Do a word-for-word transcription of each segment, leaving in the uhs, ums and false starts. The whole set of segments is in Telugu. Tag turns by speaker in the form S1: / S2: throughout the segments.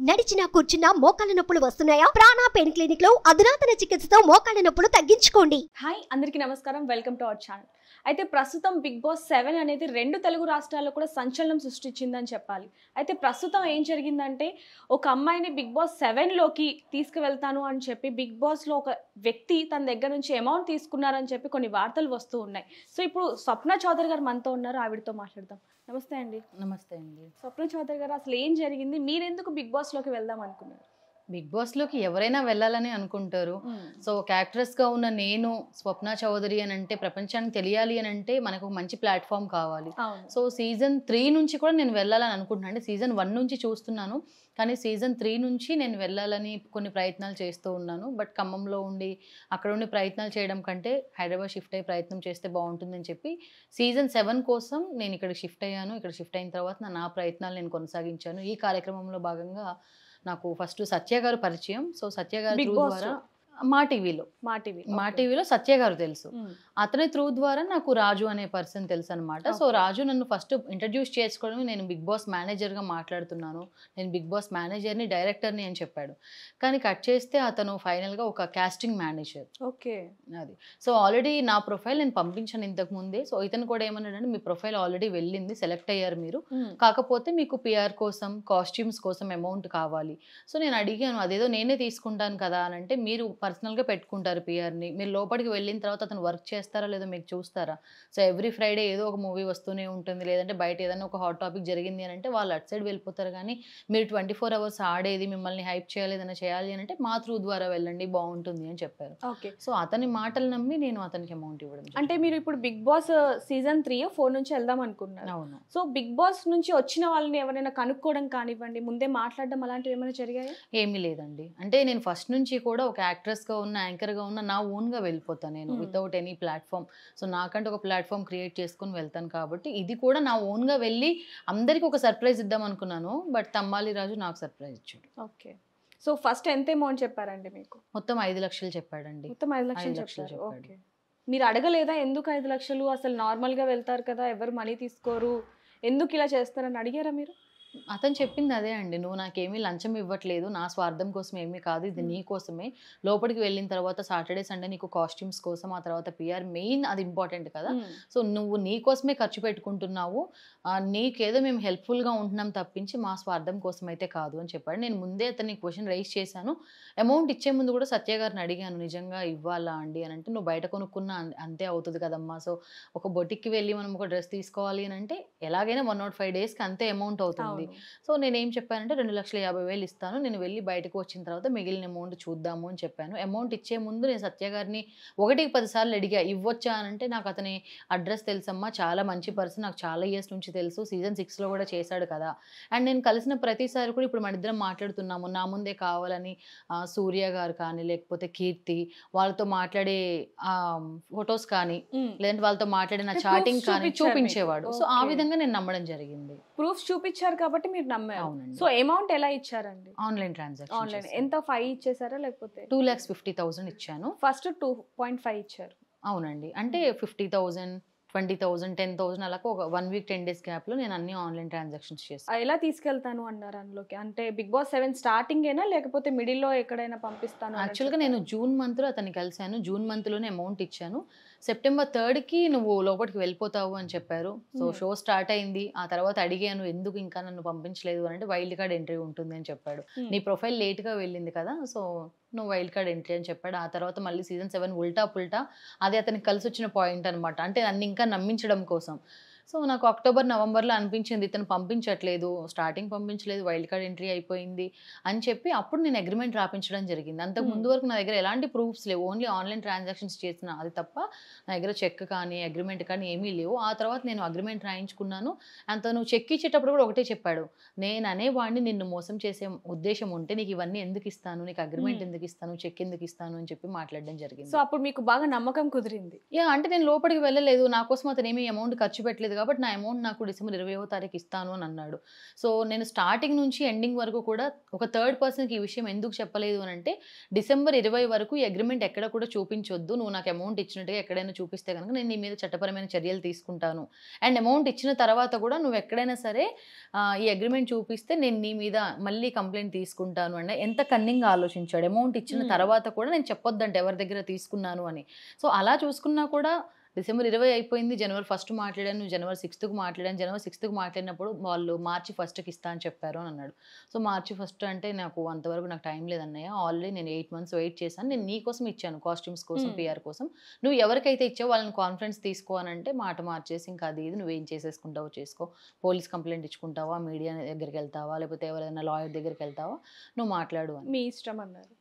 S1: నడిచినా కూర్చున్నా మోకాళ్ళ నొప్పులు వస్తున్నాయా? ప్రాణ పెయిన్ క్లినిక్ లో అధునాతన చికిత్సతో మోకాళ్ళ నొప్పులు తగ్గించుకోండి.
S2: హాయ్ అందరికీ నమస్కారం, వెల్కమ్ టు అవర్ ఛానల్. అయితే ప్రస్తుతం బిగ్ బాస్ సెవెన్ అనేది రెండు తెలుగు రాష్ట్రాల్లో కూడా సంచలనం సృష్టించిందని చెప్పాలి. అయితే ప్రస్తుతం ఏం జరిగిందంటే, ఒక అమ్మాయిని బిగ్ బాస్ సెవెన్లోకి తీసుకువెళ్తాను అని చెప్పి బిగ్ బాస్లో ఒక వ్యక్తి తన దగ్గర నుంచి అమౌంట్ తీసుకున్నారని చెప్పి కొన్ని వార్తలు వస్తూ ఉన్నాయి. సో ఇప్పుడు స్వప్న చౌదరి గారు మనతో ఉన్నారు, ఆవిడతో మాట్లాడదాం. నమస్తే అండి.
S3: నమస్తే అండి.
S2: స్వప్న చౌదరి గారు, అసలు ఏం జరిగింది? మీరెందుకు బిగ్ బాస్లోకి వెళ్దాం అనుకున్నారు?
S3: బిగ్ బాస్లోకి ఎవరైనా వెళ్ళాలని అనుకుంటారు. సో ఒక యాక్ట్రెస్గా ఉన్న నేను స్వప్న చౌదరి అని అంటే ప్రపంచానికి తెలియాలి అని అంటే మనకు ఒక మంచి ప్లాట్ఫామ్ కావాలి. సో సీజన్ త్రీ నుంచి కూడా నేను వెళ్ళాలని అనుకుంటున్నాను. అంటే సీజన్ వన్ నుంచి చూస్తున్నాను, కానీ సీజన్ త్రీ నుంచి నేను వెళ్ళాలని కొన్ని ప్రయత్నాలు చేస్తూ ఉన్నాను. బట్ ఖమ్మంలో ఉండి అక్కడ ఉండి ప్రయత్నాలు చేయడం కంటే హైదరాబాద్ షిఫ్ట్ అయ్యి ప్రయత్నం చేస్తే బాగుంటుందని చెప్పి సీజన్ సెవెన్ కోసం నేను ఇక్కడ షిఫ్ట్ అయ్యాను. ఇక్కడ షిఫ్ట్ అయిన తర్వాత నా ప్రయత్నాలు నేను కొనసాగించాను. ఈ కార్యక్రమంలో భాగంగా నాకు ఫస్ట్ సత్య గారు పరిచయం. సో సత్య గారు ద్వారా మా టీవీలో
S2: మా టీవీ
S3: మా టీవీలో సత్య గారు తెలుసు. అతని త్రూ ద్వారా నాకు రాజు అనే పర్సన్ తెలుసు అనమాట. సో రాజు నన్ను ఫస్ట్ ఇంట్రడ్యూస్ చేసుకోవడం, నేను బిగ్ బాస్ మేనేజర్గా మాట్లాడుతున్నాను, నేను బిగ్ బాస్ మేనేజర్ని డైరెక్టర్ని అని చెప్పాడు. కానీ కట్ చేస్తే అతను ఫైనల్గా ఒక కాస్టింగ్ మేనేజర్.
S2: ఓకే,
S3: అది. సో ఆల్రెడీ నా ప్రొఫైల్ నేను పంపించాను ఇంతకు ముందే. సో ఇతను కూడా ఏమన్నాడంటే, మీ ప్రొఫైల్ ఆల్రెడీ వెళ్ళింది, సెలెక్ట్ అయ్యారు మీరు, కాకపోతే మీకు పిఆర్ కోసం కాస్ట్యూమ్స్ కోసం అమౌంట్ కావాలి. సో నేను అడిగాను, అదేదో నేనే తీసుకుంటాను కదా అని అంటే, మీరు పర్సనల్గా పెట్టుకుంటారు పిఆర్ని, మీరు లోపలికి వెళ్ళిన తర్వాత అతను వర్క్ చేస్తారా లేదో మీకు చూస్తారా? సో ఎవ్రీ ఫ్రైడే ఏదో ఒక మూవీ వస్తూనే ఉంటుంది, లేదంటే బయట ఏదైనా ఒక హాట్ టాపిక్ జరిగింది అని అంటే వాళ్ళు అటు సైడ్ వెళ్ళిపోతారు. కానీ మీరు ట్వంటీ ఫోర్ అవర్స్ ఆడేది, మిమ్మల్ని హైప్ చేయాలి, ఏదైనా చేయాలి అని అంటే మా త్రూ ద్వారా వెళ్ళండి, బాగుంటుంది అని చెప్పారు.
S2: ఓకే.
S3: సో అతని మాటలు నమ్మి నేను అతనికి అమౌంట్ ఇవ్వడం.
S2: అంటే మీరు ఇప్పుడు Bigg Boss season three four నుంచి వెళ్దాం అనుకున్నారు.
S3: అవును.
S2: సో బిగ్ బాస్ నుంచి వచ్చిన వాళ్ళని ఎవరైనా కనుక్కోవడం కానివ్వండి, ముందే మాట్లాడడం అలాంటివి ఏమైనా జరిగాయా?
S3: ఏమీ లేదండి. అంటే నేను ఫస్ట్ నుంచి కూడా ఒక యాక్ట్రెస్గా ఉన్న, యాంకర్గా ఉన్న, నా ఓన్గా వెళ్ళిపోతాను నేను, వితౌట్ ఎనీ ప్లాట్ఫామ్. సో నాకంటే ఒక ప్లాట్ఫామ్ క్రియేట్ చేసుకుని వెళ్తాను కాబట్టి ఇది కూడా నా ఓన్గా వెళ్ళి అందరికీ ఒక సర్ప్రైజ్ ఇద్దాం అనుకున్నాను. బట్ తమ్మాలి రాజు నాకు సర్ప్రైజ్ ఇచ్చాడు.
S2: ఓకే. సో ఫస్ట్ ఎంత అమౌంట్ చెప్పారండి మీకు?
S3: మొత్తం ఐదు లక్షలు చెప్పాడండి.
S2: మొత్తం ఐదు లక్షలు చెప్పారు. ఓకే. మీరు అడగలేదా ఎందుకు ఐదు లక్షలు? అసలు నార్మల్గా వెళ్తారు కదా, ఎవరు మనీ తీసుకోరు, ఎందుకు ఇలా చేస్తారని అడిగారా మీరు?
S3: అతను చెప్పింది అదే అండి, నువ్వు నాకేమీ లంచం ఇవ్వట్లేదు, నా స్వార్థం కోసం ఏమీ కాదు, ఇది నీ కోసమే. లోపలికి వెళ్ళిన తర్వాత సాటర్డే సండే నీకు కాస్ట్యూమ్స్ కోసం, ఆ తర్వాత పిఆర్ మెయిన్, అది ఇంపార్టెంట్ కదా. సో నువ్వు నీ కోసమే ఖర్చు పెట్టుకుంటున్నావు, నీకేదో మేము హెల్ప్ఫుల్గా ఉంటున్నాం తప్పించి మా స్వార్థం కోసం అయితే కాదు అని చెప్పాడు. నేను ముందే అతన్ని క్వశ్చన్ రైజ్ చేశాను. అమౌంట్ ఇచ్చే ముందు కూడా సత్య గారిని అడిగాను, నిజంగా ఇవ్వాలా అండి అని అంటే, నువ్వు బయట కొనుక్కున్నా అంతే అవుతుంది కదమ్మా. సో ఒక బొటిక్కి వెళ్ళి మనం ఒక డ్రెస్ తీసుకోవాలి అని అంటే ఎలాగైనా వన్ నాట్ ఫైవ్ డేస్కి అంతే అమౌంట్ అవుతుంది. సో నేనేం చెప్పానంటే, రెండు లక్షల యాభై వేలు ఇస్తాను, నేను వెళ్ళి బయటకు వచ్చిన తర్వాత మిగిలిన అమౌంట్ చూద్దాము అని చెప్పాను. అమౌంట్ ఇచ్చే ముందు నేను సత్య గారిని ఒకటికి పదిసార్లు అడిగా, ఇవ్వచ్చా అని అంటే, నాకు అతని అడ్రస్ తెలుసమ్మా, చాలా మంచి పర్సన్, నాకు చాలా ఇయర్స్ నుంచి తెలుసు, సీజన్ సిక్స్లో కూడా చేశాడు కదా. అండ్ నేను కలిసిన ప్రతిసారి కూడా ఇప్పుడు మన ఇద్దరం మాట్లాడుతున్నాము, నా ముందే కావాలని సూర్య గారు కానీ లేకపోతే కీర్తి వాళ్ళతో మాట్లాడే ఫొటోస్ కానీ లేదంటే వాళ్ళతో మాట్లాడిన చాటింగ్ కానీ చూపించేవాడు. సో ఆ విధంగా నేను నమ్మడం జరిగింది.
S2: ప్రూఫ్స్ చూపించారు కాబట్టి మీరు నమ్మారు. సో అమౌంట్ ఎలా ఇచ్చారండి?
S3: Online transaction.
S2: ఆన్లైన్ ఎంత? ఫైవ్ ఇచ్చేసారా లేకపోతే?
S3: టూ ల్యాక్స్ ఫిఫ్టీ థౌసండ్ ఇచ్చాను.
S2: ఫస్ట్ టూ పాయింట్ ఫైవ్ ఇచ్చారు.
S3: అవునండి. అంటే fifty thousand, twenty thousand, ten thousand అలా ఒక వన్ వీక్ టెన్ డేస్ గ్యాప్లో నేను అన్ని ఆన్లైన్ ట్రాన్సాక్షన్స్ చేస్తాను.
S2: ఎలా తీసుకెళ్తాను అన్నారు అందులోకి? అంటే బిగ్ బాస్ సెవెన్ స్టార్టింగ్ ఏనా లేకపోతే మిడిల్లో ఎక్కడైనా పంపిస్తాను?
S3: యాక్చువల్గా నేను జూన్ మంత్లో అతన్ని కలిశాను, జూన్ మంత్లోనే అమౌంట్ ఇచ్చాను. సెప్టెంబర్ థర్డ్కి నువ్వు లోపలికి వెళ్ళిపోతావు అని చెప్పారు. సో షో స్టార్ట్ అయింది. ఆ తర్వాత అడిగాను, ఎందుకు ఇంకా నన్ను పంపించలేదు అని అంటే, వైల్డ్ కార్డ్ ఎంట్రీ ఉంటుంది అని చెప్పాడు. నీ ప్రొఫైల్ లేట్గా వెళ్ళింది కదా, సో నువ్వు వైల్డ్ కార్డ్ ఎంట్రీ అని చెప్పాడు. ఆ తర్వాత మళ్ళీ సీజన్ సెవెన్ ఉల్టా పుల్టా, అది అతనికి కలిసి వచ్చిన పాయింట్ అనమాట. అంటే నన్ను ఇంకా నమ్మించడం కోసం. సో నాకు అక్టోబర్ నవంబర్లో అనిపించింది, ఇతను పంపించట్లేదు, స్టార్టింగ్ పంపించలేదు, వైల్డ్ కార్డ్ ఎంట్రీ అయిపోయింది అని చెప్పి అప్పుడు నేను అగ్రిమెంట్ రాపించడం జరిగింది. అంతకు ముందు వరకు నా దగ్గర ఎలాంటి ప్రూఫ్స్ లేవు, ఓన్లీ ఆన్లైన్ ట్రాన్సాక్షన్స్ చేసిన అది తప్ప నా దగ్గర చెక్ కానీ అగ్రిమెంట్ కానీ ఏమీ లేవు. ఆ తర్వాత నేను అగ్రిమెంట్ రాయించుకున్నాను. అంత నువ్వు చెక్ ఇచ్చేటప్పుడు కూడా ఒకటే చెప్పాడు, నేను అనేవాడిని నిన్ను మోసం చేసే ఉద్దేశం ఉంటే నీకు ఇవన్నీ ఎందుకు ఇస్తాను, నీకు అగ్రిమెంట్ ఎందుకు ఇస్తాను, చెక్ ఎందుకు ఇస్తాను అని చెప్పి మాట్లాడడం జరిగింది.
S2: సో అప్పుడు మీకు బాగా నమ్మకం కుదిరింది.
S3: యా, అంటే నేను లోపలికి వెళ్ళలేదు, నా కోసం అతను ఏమీ అమౌంట్ ఖర్చు పెట్టలేదు ఇవ్వలేదు కాబట్టి నా అమౌంట్ నాకు డిసెంబర్ ఇరవైవ తారీఖు ఇస్తాను అని అన్నాడు. సో నేను స్టార్టింగ్ నుంచి ఎండింగ్ వరకు కూడా ఒక థర్డ్ పర్సన్కి ఈ విషయం ఎందుకు చెప్పలేదు అని అంటే, డిసెంబర్ ఇరవై వరకు ఈ అగ్రిమెంట్ ఎక్కడ కూడా చూపించొద్దు, నువ్వు నాకు అమౌంట్ ఇచ్చినట్టుగా ఎక్కడైనా చూపిస్తే కనుక నేను నీ మీద చట్టపరమైన చర్యలు తీసుకుంటాను, అండ్ అమౌంట్ ఇచ్చిన తర్వాత కూడా నువ్వు ఎక్కడైనా సరే ఈ అగ్రిమెంట్ చూపిస్తే నేను నీ మీద మళ్ళీ కంప్లైంట్ తీసుకుంటాను అంటే ఎంత కన్నింగ్గా ఆలోచించాడు. అమౌంట్ ఇచ్చిన తర్వాత కూడా నేను చెప్పొద్దంటే ఎవరి దగ్గర తీసుకున్నాను అని. సో అలా చూసుకున్నా కూడా డిసెంబర్ ఇరవై అయిపోయింది, జనవరి ఫస్ట్ మాట్లాడాను, జనవరి సిక్స్త్కి మాట్లాడాను. జనవరి సిక్స్త్కి మాట్లాడినప్పుడు వాళ్ళు మార్చి ఫస్ట్కి ఇస్తా అని చెప్పారు అని అన్నాడు. సో మార్చి ఫస్ట్ అంటే నాకు అంతవరకు నాకు టైం లేదన్నయ్య, ఆల్రెడీ నేను ఎయిట్ మంత్స్ వెయిట్ చేశాను, నేను నీ కోసం ఇచ్చాను, కాస్ట్యూమ్స్ కోసం, పిఆర్ కోసం, నువ్వు ఎవరికైతే ఇచ్చావు వాళ్ళని కాన్ఫరెన్స్ తీసుకో అని అంటే మాట మార్చేసి ఇంకా అది ఇది నువ్వేం చేసేసుకుంటావో చేసుకో, పోలీస్ కంప్లైంట్ ఇచ్చుకుంటావా, మీడియా దగ్గరికి వెళ్తావా, లేకపోతే ఎవరైనా లాయర్ దగ్గరికి వెళ్తావా, నువ్వు మాట్లాడు అని.
S2: మీ ఇష్టం అన్నారు.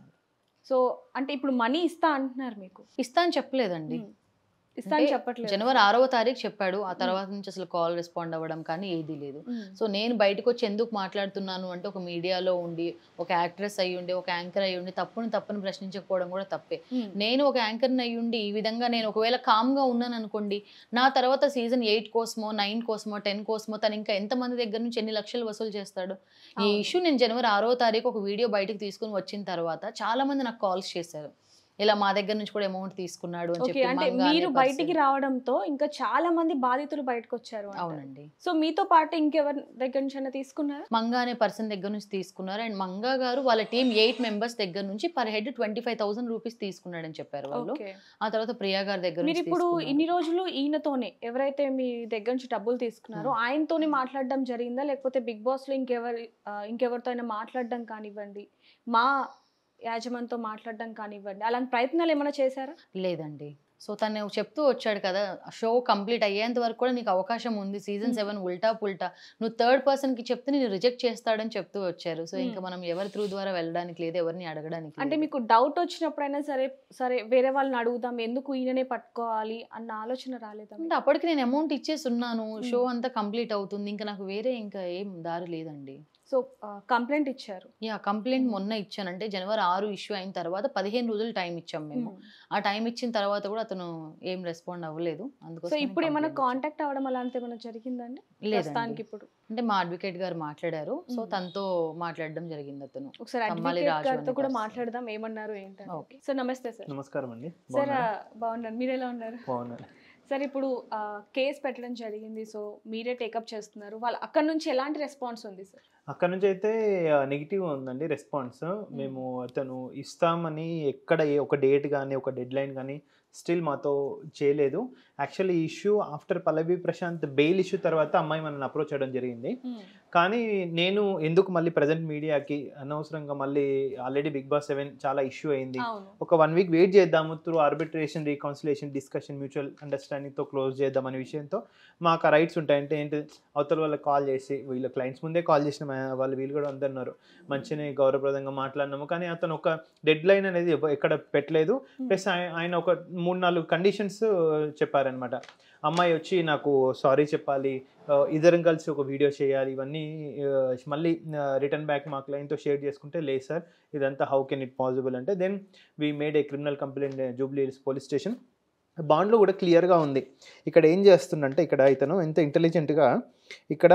S2: సో అంటే ఇప్పుడు మనీ ఇస్తా అంటున్నారు, మీకు
S3: ఇస్తా అని చెప్పలేదండి,
S2: ఇస్తాను చెప్పట్లేదు.
S3: జనవరి ఆరవ తారీఖు చెప్పాడు, ఆ తర్వాత నుంచి అసలు కాల్ రెస్పాండ్ అవ్వడం కానీ ఏదీ లేదు. సో నేను బయటకు వచ్చి ఎందుకు మాట్లాడుతున్నాను అంటే, ఒక మీడియాలో ఉండి ఒక యాక్ట్రెస్ అయ్యి ఉండి ఒక యాంకర్ అయ్యి ఉండి తప్పుని తప్పుని ప్రశ్నించకపోవడం కూడా తప్పే. నేను ఒక యాంకర్ని అయ్యి ఉండి ఈ విధంగా నేను ఒకవేళ కామ్గా ఉన్నాను అనుకోండి, నా తర్వాత సీజన్ ఎయిట్ కోసమో నైన్ కోసమో టెన్ కోసమో తను ఇంకా ఎంతమంది దగ్గర నుంచి ఎన్ని లక్షలు వసూలు చేస్తాడు. ఈ ఇష్యూ నేను జనవరి ఆరవ తారీఖు ఒక వీడియో బయటకు తీసుకుని వచ్చిన తర్వాత చాలా మంది నాకు కాల్స్ చేశారు, ఇలా మా దగ్గర నుంచి కూడా అమౌంట్ తీసుకున్నాడు అని చెప్పి.
S2: అంటే మీరు బయటికి రావడంతో ఇంకా చాలా మంది బాధితులు బయటకు వచ్చారు.
S3: అవునండి.
S2: సో మీతో పాటు ఇంకెవరి దగ్గర నుంచి అయినా తీసుకున్నారు?
S3: మంగా అనే పర్సన్ దగ్గర నుంచి తీసుకున్నారు, అండ్ మంగా గారు వాళ్ళ టీం ఎయిట్ మెంబర్స్ దగ్గర నుంచి per head twenty five thousand rupees తీసుకున్నాడని చెప్పారు వాళ్ళు. ఆ తర్వాత ప్రియా గారి దగ్గర
S2: మీరు ఇప్పుడు ఇన్ని రోజులు ఈయనతోనే ఎవరైతే మీ దగ్గర నుంచి డబ్బులు తీసుకున్నారో ఆయనతోనే మాట్లాడడం జరిగిందా, లేకపోతే బిగ్ బాస్ లో ఇంకెవరి ఇంకెవరితో అయినా మాట్లాడడం కానివ్వండి, మా యాజమాన్తో మాట్లాడడం కానివ్వండి, అలాంటి ప్రయత్నాలు ఏమైనా చేశారా?
S3: లేదండి. సో తను చెప్తూ వచ్చాడు కదా, షో కంప్లీట్ అయ్యేంత వరకు కూడా నీకు అవకాశం ఉంది, సీజన్ సెవెన్ ఉల్టా పుల్టా నువ్వు థర్డ్ పర్సన్ కి చెప్తే నేను రిజెక్ట్ చేస్తాడని చెప్తూ వచ్చారు. సో ఇంకా మనం ఎవరి త్రూ ద్వారా వెళ్ళడానికి లేదు, ఎవరిని అడగడానికి.
S2: అంటే మీకు డౌట్ వచ్చినప్పుడైనా సరే సరే వేరే వాళ్ళని అడుగుదాం, ఎందుకు ఈయననే పట్టుకోవాలి అన్న ఆలోచన రాలేదా?
S3: అంటే అప్పటికి నేను అమౌంట్ ఇచ్చేసి ఉన్నాను, షో అంతా కంప్లీట్ అవుతుంది, ఇంకా నాకు వేరే ఇంకా ఏం దారి లేదండి.
S2: సో కంప్లైంట్ ఇచ్చారు?
S3: యా, కంప్లైంట్ మొన్న ఇచ్చాను. అంటే జనవరి ఆరు ఇష్యూ అయిన తర్వాత పదిహేను రోజులు టైం ఇచ్చాం మేము. ఆ టైం ఇచ్చిన తర్వాత కూడా అతను ఏం రెస్పాండ్ అవ్వలేదు. అందుకోసం
S2: ఇప్పుడు ఏమైనా కాంటాక్ట్ అవ్వడం అలాంటి ఏమైనా జరిగిందండి?
S3: లేదండి. ఇప్పుడు అంటే మా అడ్వకేట్ గారు మాట్లాడారు, సో తనతో మాట్లాడడం జరిగింది. అతను
S2: ఒకసారి అడ్వకేట్ గారితో కూడా మాట్లాడదాం, ఏమన్నారు ఏంటంటే. సార్ నమస్తే సార్.
S4: నమస్కారం అండి.
S2: సార్ బాగున్నారు, మీరు ఎలా ఉన్నారు?
S4: బాగున్నారు
S2: సార్. ఇప్పుడు కేసు పెట్టడం జరిగింది, సో మీరే టేకప్ చేస్తున్నారు, వాళ్ళు అక్కడ నుంచి ఎలాంటి రెస్పాన్స్ ఉంది సార్?
S4: అక్కడ నుంచి అయితే నెగిటివ్ ఉందండి రెస్పాన్స్. మేము అతను ఇస్తామని ఎక్కడ ఒక డేట్ కానీ ఒక డెడ్ లైన్ కానీ స్టిల్ మాతో చేయలేదు. యాక్చువల్లీ ఈ issue after Pallavi Prashanth bail issue తర్వాత అమ్మాయి మనల్ని అప్రోచ్ చేయడం జరిగింది. కానీ నేను ఎందుకు మళ్ళీ ప్రజెంట్ మీడియాకి అనవసరంగా మళ్ళీ ఆల్రెడీ బిగ్ బాస్ సెవెన్ చాలా ఇష్యూ అయింది, ఒక వన్ వీక్ వెయిట్ చేద్దాము, through arbitration reconciliation discussion mutual అండర్స్టాండింగ్తో క్లోజ్ చేద్దాం అనే విషయంతో మాకు రైట్స్ ఉంటాయంటే ఏంటి, అవతల వాళ్ళకి కాల్ చేసి వీళ్ళ క్లయింట్స్ ముందే కాల్ చేసిన వాళ్ళు వీళ్ళు కూడా అందన్నారు మంచిగా గౌరవప్రదంగా మాట్లాడినాము. కానీ అతను ఒక డెడ్ లైన్ అనేది ఎక్కడ పెట్టలేదు. ప్లస్ ఆయన ఒక మూడు నాలుగు కండిషన్స్ చెప్పారనమాట. అమ్మాయి వచ్చి నాకు సారీ చెప్పాలి, ఇద్దరం కలిసి ఒక వీడియో చేయాలి, ఇవన్నీ మళ్ళీ రిటర్న్ బ్యాక్ మా క్లయింట్తో షేర్ చేసుకుంటే లేదు సార్ ఇదంతా హౌ కెన్ ఇట్ పాసిబుల్ అంటే then we made a criminal complaint Jubilee Hills police station. బాండ్లో కూడా క్లియర్గా ఉంది. ఇక్కడ ఏం చేస్తుందంటే, ఇక్కడ ఇతను ఎంత ఇంటెలిజెంట్గా ఇక్కడ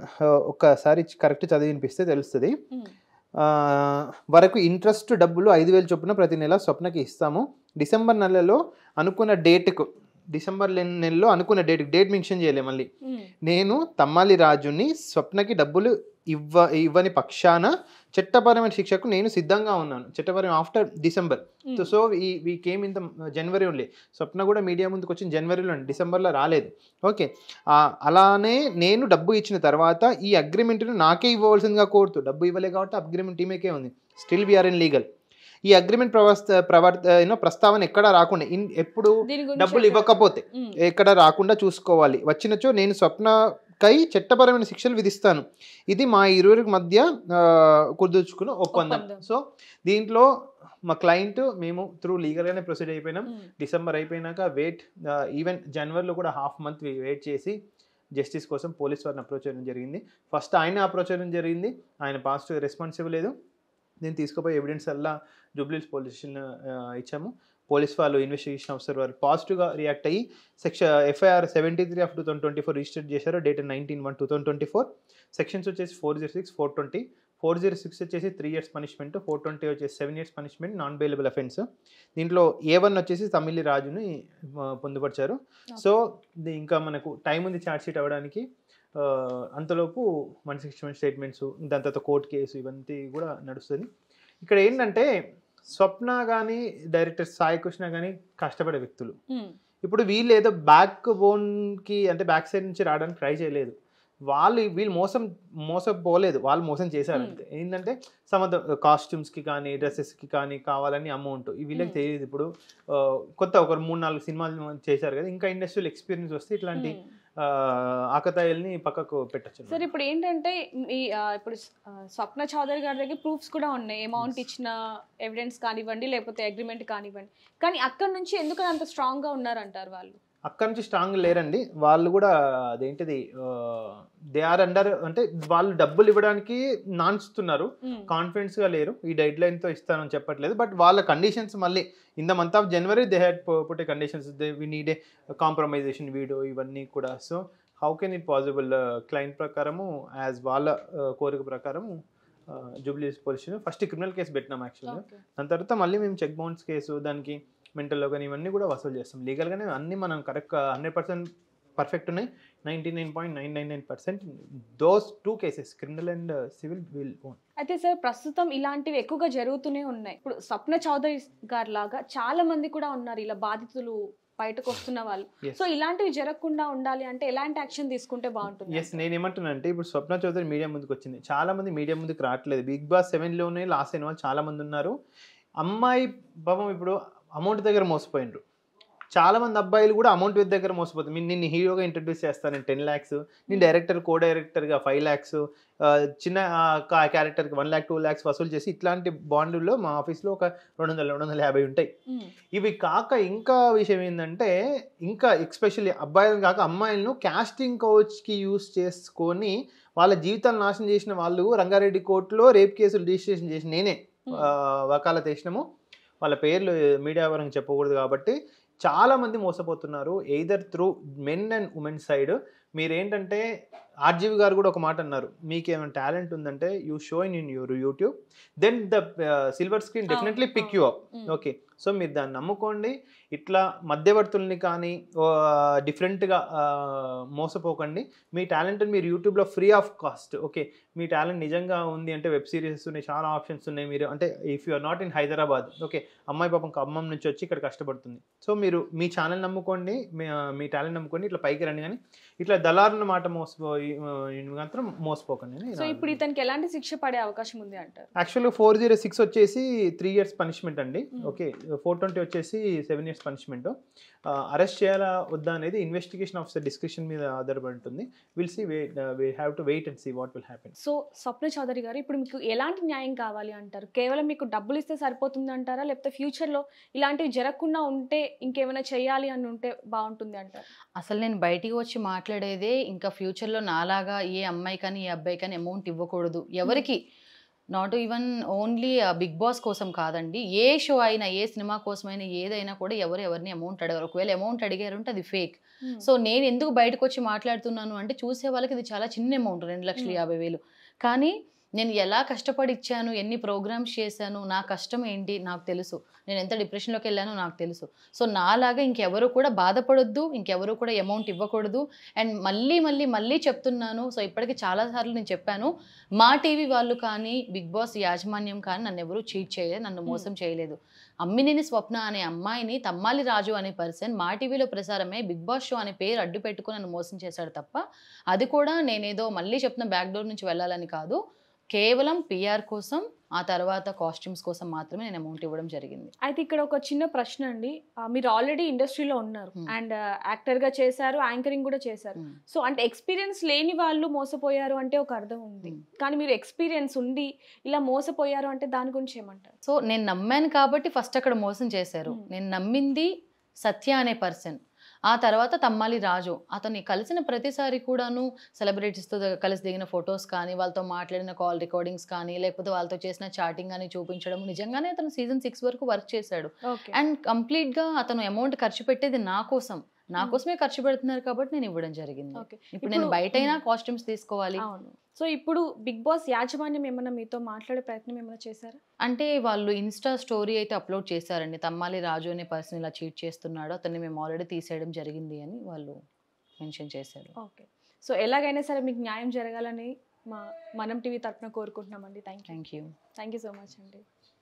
S4: ఒక్కసారి కరెక్ట్ చదివినిపిస్తే తెలుస్తుంది. వరకు ఇంట్రెస్ట్ డబ్బులు ఐదు వేలు చొప్పున ప్రతి నెల స్వప్నకి ఇస్తాము. డిసెంబర్ నెలలో అనుకున్న డేట్కు డిసెంబర్ నెలలో అనుకున్న డేట్ డేట్ మెన్షన్ చేయలే మళ్ళీ నేను తమ్మాలి రాజుని స్వప్నకి డబ్బులు ఇవ్వ ఇవ్వని పక్షాన చట్టపరమైన శిక్షకు నేను సిద్ధంగా ఉన్నాను. చట్టపరమైన ఆఫ్టర్ డిసెంబర్. సో ఈ we came in the January only. Swapna కూడా మీడియా ముందుకు వచ్చిన జనవరిలో, డిసెంబర్లో రాలేదు. ఓకే, అలానే నేను డబ్బు ఇచ్చిన తర్వాత ఈ అగ్రిమెంట్ను నాకే ఇవ్వవలసిందిగా కోరుతూ, డబ్బు ఇవ్వలే కాబట్టి అగ్రిమెంట్ ఈమెకే ఉంది, స్టిల్ వీఆర్ ఇన్ లీగల్. ఈ అగ్రిమెంట్ ప్రవర్త ప్రవర్త ప్రస్తావన ఎక్కడ రాకుండా ఇన్ ఎప్పుడు డబ్బులు ఇవ్వకపోతే ఎక్కడ రాకుండా చూసుకోవాలి. వచ్చినచో నేను స్వప్న కై చట్టపరమైన శిక్షలు విధిస్తాను. ఇది మా ఇరువురికి మధ్య కుదుర్చుకున్న ఒప్పందం. సో దీంట్లో మా క్లయింట్ మేము త్రూ లీగల్గానే ప్రొసీడ్ అయిపోయినాం. డిసెంబర్ అయిపోయినాక వెయిట్ ఈవెన్ జనవరిలో కూడా హాఫ్ మంత్ వెయిట్ చేసి జస్టిస్ కోసం పోలీస్ వారిని అప్రోచ్ చేయడం జరిగింది. ఫస్ట్ ఆయన అప్రోచ్ చేయడం జరిగింది, ఆయన పాజిటివ్ రెస్పాన్స్ ఇవ్వలేదు. నేను తీసుకుపోయి ఎవిడెన్స్ అలా జూబ్లీ హిల్స్ పోలీస్ స్టేషన్ ఇచ్చాము. పోలీస్ వాళ్ళు ఇన్వెస్టిగేషన్ ఆఫీసర్ వాళ్ళు పాజిటివ్గా రియాక్ట్ అయ్యి section FIR seventy three of two thousand twenty four register చేశారు, date nineteen one two thousand twenty four. Sections వచ్చేసి four zero six four twenty four zero six వచ్చేసి three years punishment, four twenty వచ్చేసి seven years punishment, non bailable offence. దీంట్లో ఏ వన్ వచ్చేసి తమిళి రాజుని పొందుపరిచారు. సో ఇంకా మనకు టైం ఉంది ఛార్జ్ షీట్ అవ్వడానికి. అంతలోపు వన్ సిక్స్టీ వన్ స్టేట్మెంట్స్, దాని తర్వాత కోర్టు కేసు ఇవన్నీ కూడా నడుస్తుంది. ఇక్కడ ఏంటంటే స్వప్న కానీ డైరెక్టర్ సాయి కృష్ణ కానీ కష్టపడే వ్యక్తులు. ఇప్పుడు వీళ్ళు ఏదో బ్యాక్ బోన్కి అంటే బ్యాక్ సైడ్ నుంచి రావడానికి ట్రై చేయలేదు. వాళ్ళు వీళ్ళు మోసం మోసపోలేదు, వాళ్ళు మోసం చేశారు అంతే. ఏంటంటే సమ్ ఆఫ్ ద కాస్ట్యూమ్స్కి కానీ డ్రెస్సెస్కి కానీ కావాలని అమౌంట్ వీళ్ళకి తెలియదు. ఇప్పుడు కొత్త ఒక మూడు నాలుగు సినిమాలు చేశారు కదా, ఇంకా ఇండస్ట్రియల్ ఎక్స్పీరియన్స్ వస్తే ఇట్లాంటి ఆకతాయిల్ని పక్కకు పెట్టచ్చు.
S2: సార్ ఇప్పుడు ఏంటంటే ఈ ఇప్పుడు స్వప్న చౌదరి గారి దగ్గర ప్రూఫ్స్ కూడా ఉన్నాయి, అమౌంట్ ఇచ్చిన ఎవిడెన్స్ కానివ్వండి లేకపోతే అగ్రిమెంట్ కానివ్వండి. కానీ అక్కడ నుంచి ఎందుకు అంత స్ట్రాంగ్గా ఉన్నారంటారు వాళ్ళు?
S4: అక్కడ నుంచి స్ట్రాంగ్ లేరండి వాళ్ళు కూడా. అదేంటిది దే ఆర్ అండర్ అంటే వాళ్ళు డబ్బులు ఇవ్వడానికి నాన్స్తున్నారు, కాన్ఫిడెన్స్ గా లేరు. ఈ డెడ్ లైన్ తో ఇస్తానని చెప్పట్లేదు, బట్ వాళ్ళ కండిషన్స్ మళ్ళీ in the month of January they had put a conditions, they we need a compromisation video ఇవన్నీ కూడా. So how can it possible? Client ప్రకారము యాజ్ వాళ్ళ కోరిక ప్రకారము Jubilee police station first criminal case పెట్టినాం యాక్చువల్గా. దాని తర్వాత మళ్ళీ మేము చెక్ బౌన్స్ కేసు, దానికి మెంటల్లో కానీ ఇవన్నీ కూడా వసూలు చేస్తాం. లీగల్గానే అన్నీ మనం కరెక్ట్ హండ్రెడ్ పర్సెంట్ పర్ఫెక్ట్ ఉన్నాయి. Ninety nine point nine nine nine percent those two cases criminal and civil will own.
S2: అయితే సార్ ప్రస్తుతం ఇలాంటివి ఎక్కువగా జరుగుతూనే ఉన్నాయి. ఇప్పుడు స్వప్న చౌదరి గారి లాగా చాలా మంది కూడా ఉన్నారు ఇలా బాధితులు బయటకు వస్తున్న వాళ్ళు. సో ఇలాంటివి జరగకుండా ఉండాలి అంటే ఎలాంటి యాక్షన్ తీసుకుంటే బాగుంటుంది?
S4: ఎస్, నేను ఏమంటున్నా అంటే ఇప్పుడు స్వప్న చౌదరి మీడియా ముందుకు వచ్చింది, చాలా మంది మీడియా ముందుకు రావట్లేదు. బిగ్ బాస్ సెవెన్లోనే లాస్ట్ అయిన వాళ్ళు చాలా మంది ఉన్నారు. అమ్మాయి పాపం ఇప్పుడు అమౌంట్ దగ్గర మోసపోయినరు. చాలా మంది అబ్బాయిలు కూడా అమౌంట్ దగ్గర మోసపోతుంది. నేను నిన్ను హీరోగా ఇంట్రడ్యూస్ చేస్తాను, నేను టెన్ ల్యాక్స్, నేను డైరెక్టర్ కో డైరెక్టర్గా ఫైవ్ ల్యాక్స్, చిన్న క్యారెక్టర్కి వన్ ల్యాక్ టూ ల్యాక్స్ వసూలు చేసి ఇట్లాంటి బాండ్లో మా ఆఫీస్లో ఒక రెండు వందల రెండు వందల యాభై ఉంటాయి. ఇవి కాక ఇంకా విషయం ఏంటంటే ఇంకా ఎక్స్పెషల్లీ అబ్బాయిలు కాక అమ్మాయిలను కాస్టింగ్ కౌచ్కి యూస్ చేసుకొని వాళ్ళ జీవితాలు నాశనం చేసిన వాళ్ళు రంగారెడ్డి కోర్టులో రేప్ కేసులు రిజిస్ట్రేషన్ చేసి నేనే వకాలత్ చేసినాము. వాళ్ళ పేర్లు మీడియా పరంగా చెప్పకూడదు కాబట్టి చాలా మంది మోసపోతున్నారు, either through men and women side. మీరేంటంటే ఆర్జీవి గారు కూడా ఒక మాట అన్నారు, మీకు ఏమైనా టాలెంట్ ఉందంటే you show in in your YouTube, then the silver screen definitely pick you up. Okay, so మీరు దాన్ని నమ్ముకోండి. ఇట్లా మధ్యవర్తుల్ని కానీ డిఫరెంట్గా మోసపోకండి. మీ టాలెంట్ని మీరు యూట్యూబ్లో ఫ్రీ ఆఫ్ కాస్ట్, ఓకే మీ టాలెంట్ నిజంగా ఉంది అంటే వెబ్ సిరీసెస్ ఉన్నాయి, చాలా ఆప్షన్స్ ఉన్నాయి. మీరు అంటే if you are not in Hyderabad, okay అమ్మాయి పాపం ఖమ్మం నుంచి వచ్చి ఇక్కడ కష్టపడుతుంది, సో మీరు మీ ఛానల్ నమ్ముకోండి, మీ టాలెంట్ నమ్ముకోండి, ఇట్లా పైకి రండి. కానీ ఇట్లా దళారుల మాట మోసపోయి మాత్రం మోసపోకండి.
S2: సో ఇప్పుడు ఇతనికి ఎలాంటి శిక్ష పడే అవకాశం ఉంది అంటారు?
S4: యాక్చువల్గా ఫోర్ జీరో సిక్స్ వచ్చేసి త్రీ ఇయర్స్ పనిష్మెంట్ అండి. ఓకే, ఫోర్ ట్వంటీ వచ్చేసి సెవెన్ ఇయర్స్ పనిష్మెంట్. అరెస్ట్ చేయాలా వద్దా అనేది ఇన్వెస్టిగేషన్ ఆఫీసర్ డిస్కషన్ మీద ఆధారపడి ఉంటుంది. Will see wait we have to wait and see what will happen.
S2: So Swapna Chowdary garu ఇప్పుడు మీకు ఎలాంటి న్యాయం కావాలి అంటారు? కేవలం మీకు డబ్బులు ఇస్తే సరిపోతుంది అంటారా, లేకపోతే ఫ్యూచర్లో ఇలాంటివి జరగకుండా ఉంటే ఇంకేమైనా చేయాలి అని ఉంటే బాగుంటుంది అంటారు?
S3: అసలు నేను బయటికి వచ్చి మాట్లాడేదే ఇంకా ఫ్యూచర్లో నాలాగా ఏ అమ్మాయి కానీ ఏ అబ్బాయి కానీ అమౌంట్ ఇవ్వకూడదు ఎవరికి, not even only Bigg Boss కోసం కాదండి, ఏ షో అయినా ఏ సినిమా కోసమైనా ఏదైనా కూడా ఎవరు ఎవరిని అమౌంట్ అడగారు. ఒకవేళ అమౌంట్ అడిగారంటే అది ఫేక్. సో నేను ఎందుకు బయటకు వచ్చి మాట్లాడుతున్నాను అంటే చూసే వాళ్ళకి ఇది చాలా చిన్న అమౌంట్, రెండు లక్షల యాభై వేలు కానీ నేను ఎలా కష్టపడి ఇచ్చాను, ఎన్ని ప్రోగ్రామ్స్ చేశాను, నా కష్టం ఏంటి నాకు తెలుసు, నేను ఎంత డిప్రెషన్లోకి వెళ్ళానో నాకు తెలుసు. సో నాలాగా ఇంకెవరు కూడా బాధపడొద్దు, ఇంకెవరు కూడా అమౌంట్ ఇవ్వకూడదు. అండ్ మళ్ళీ మళ్ళీ మళ్ళీ చెప్తున్నాను, సో ఇప్పటికీ చాలాసార్లు నేను చెప్పాను, మా టీవీ వాళ్ళు కానీ బిగ్ బాస్ యాజమాన్యం కానీ నన్ను ఎవరూ చీట్ చేయలేదు, నన్ను మోసం చేయలేదు. అమ్మినేని స్వప్న అనే అమ్మాయిని తమ్మాలి రాజు అనే పర్సన్ మా టీవీలో ప్రసారమే బిగ్ బాస్ షో అనే పేరు అడ్డు పెట్టుకుని నన్ను మోసం చేశాడు తప్ప, అది కూడా నేనేదో మళ్ళీ చెప్తున్న బ్యాక్ డోర్ నుంచి వెళ్ళాలని కాదు, కేవలం పిఆర్ కోసం ఆ తర్వాత కాస్ట్యూమ్స్ కోసం మాత్రమే నేను అమౌంట్ ఇవ్వడం జరిగింది.
S2: అయితే ఇక్కడ ఒక చిన్న ప్రశ్న అండి, మీరు ఆల్రెడీ ఇండస్ట్రీలో ఉన్నారు అండ్ యాక్టర్గా చేశారు, యాంకరింగ్ కూడా చేశారు. సో అంటే ఎక్స్పీరియన్స్ లేని వాళ్ళు మోసపోయారు అంటే ఒక అర్థం ఉంది, కానీ మీరు ఎక్స్పీరియన్స్ ఉండి ఇలా మోసపోయారు అంటే దాని గురించి ఏమంటారు?
S3: సో నేను నమ్మాను కాబట్టి ఫస్ట్ అక్కడ మోసం చేశారు. నేను నమ్మింది సత్య అనే పర్సన్. ఆ తర్వాత తమ్మాలి రాజు అతన్ని కలిసిన ప్రతిసారి కూడాను సెలబ్రిటీస్తో కలిసి దిగిన ఫొటోస్ కానీ వాళ్ళతో మాట్లాడిన కాల్ రికార్డింగ్స్ కానీ లేకపోతే వాళ్ళతో చేసిన చాటింగ్ కానీ చూపించడం, నిజంగానే అతను సీజన్ సిక్స్ వరకు వర్క్ చేశాడు.
S2: ఓకే
S3: అండ్ కంప్లీట్గా అతను అమౌంట్ ఖర్చు పెట్టేది నా కోసం, నా కోసమే ఖర్చు పెడుతున్నారు కాబట్టి నేను ఇవ్వడం జరిగింది.
S2: ఓకే
S3: ఇప్పుడు నేను బయట అయినా కాస్ట్యూమ్స్ తీసుకోవాలి
S2: అవును. సో ఇప్పుడు బిగ్ బాస్ యాజమాన్యం ఏమైనా మీతో మాట్లాడే ప్రయత్నం ఏమైనా చేశారా?
S3: అంటే వాళ్ళు ఇన్స్టా స్టోరీ అయితే అప్లోడ్ చేశారండి, తమ్మాలి రాజు అనే పర్సన్ ఇలా చీట్ చేస్తున్నాడు, అతన్ని మేము ఆల్రెడీ తీసేయడం జరిగింది అని వాళ్ళు మెన్షన్ చేశారు.
S2: ఓకే సో ఎలాగైనా సరే మీకు న్యాయం జరగాలని మా మనం టీవీ తరఫున కోరుకుంటున్నామండి. Thank you
S3: thank you
S2: thank you so much అండి.